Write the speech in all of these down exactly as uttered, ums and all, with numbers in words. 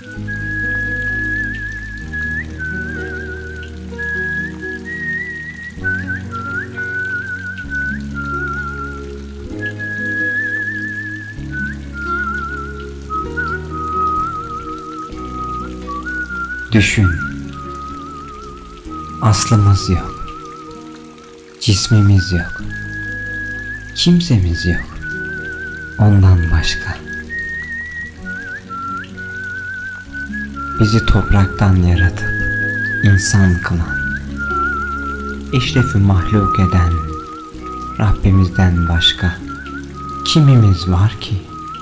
Düşün, aslımız yok, cismimiz yok, kimsemiz yok ondan başka. Bizi topraktan yaratıp insan kılan, eşrefi mahluk eden Rabbimizden başka kimimiz var ki?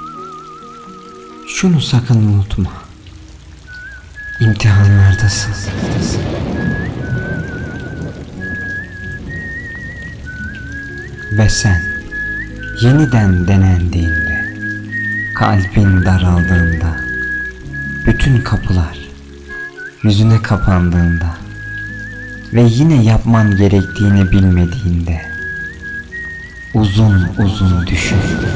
Şunu sakın unutma. İmtihanlardasın. Ve sen yeniden denendiğinde, kalbin daraldığında, bütün kapılar yüzüne kapandığında ve yine yapman gerektiğini bilmediğinde uzun uzun düşün.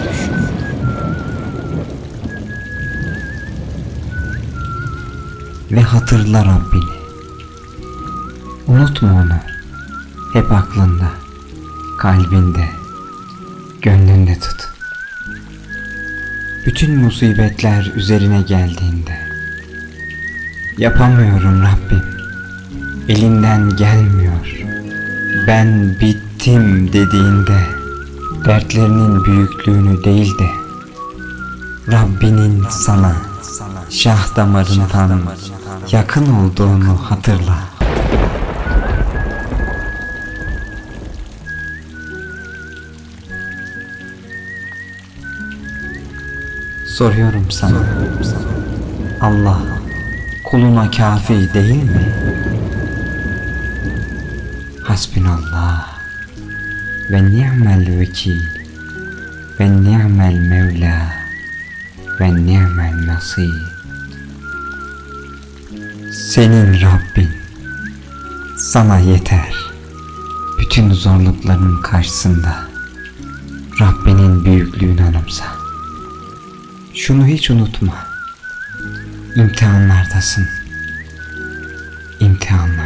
Ve hatırla Rabbini. Unutma onu. Hep aklında, kalbinde, gönlünde tut. Bütün musibetler üzerine geldiğinde, yapamıyorum Rabbim, elimden gelmiyor, ben bittim dediğinde, dertlerinin büyüklüğünü değil de Rabbinin sana şah damarından yakın olduğunu hatırla. Soruyorum sana, Allah kuluna kafi değil mi? Hasbinallah ve ni'mel vekil ve ni'mel mevla ve ni'mel nasir. Senin Rabbin sana yeter. Bütün zorlukların karşısında Rabbinin büyüklüğünü anımsa. Şunu hiç unutma. İmtihanlardasın. İmtihanlar.